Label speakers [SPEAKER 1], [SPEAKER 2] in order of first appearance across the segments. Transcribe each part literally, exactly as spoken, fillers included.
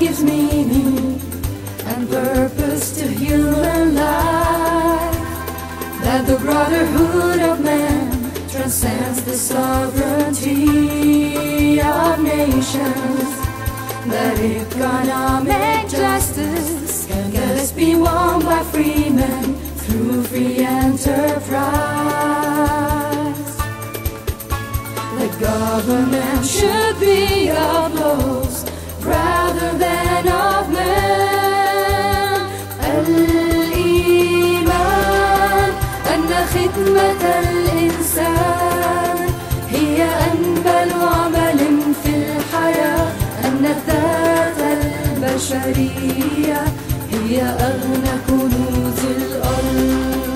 [SPEAKER 1] gives meaning and purpose to human life, that the brotherhood of man transcends the sovereignty of nations, that economic justice can best be won by free men through free enterprise. The government should be of those rather than of men. الإيمان أن خدمة الإنسان هي أنبل عمل في الحياة، أن الذات البشرية هي أغنى كنوز الأرض.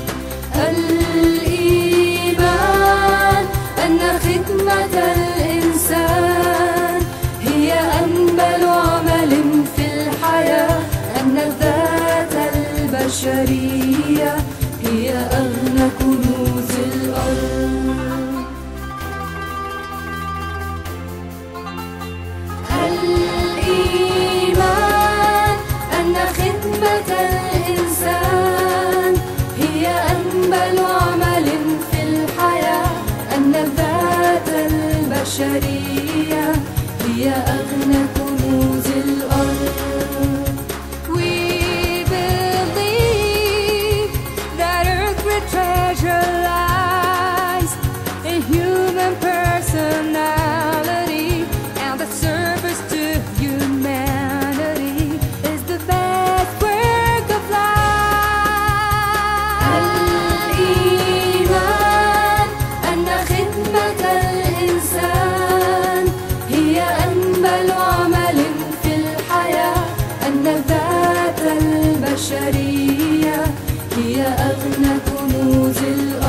[SPEAKER 1] الإيمان أن خدمة الإنسان هي أنبل عمل في الحياة، أن الذات البشرية هي أغنى كنوز الأرض. الإيمان أن خدمة الإنسان هي أنبل عمل في الحياة، أن الذات البشرية هي أغنى كنوز الأرض. We believe that earth's treasure lies in human personality, and the service to humanity is the best work of life. الإيمان أن خدمة الإنسان هي أنبل عمل في الحياة، أن الذات البشرية هي أغنى كنوز الأرض.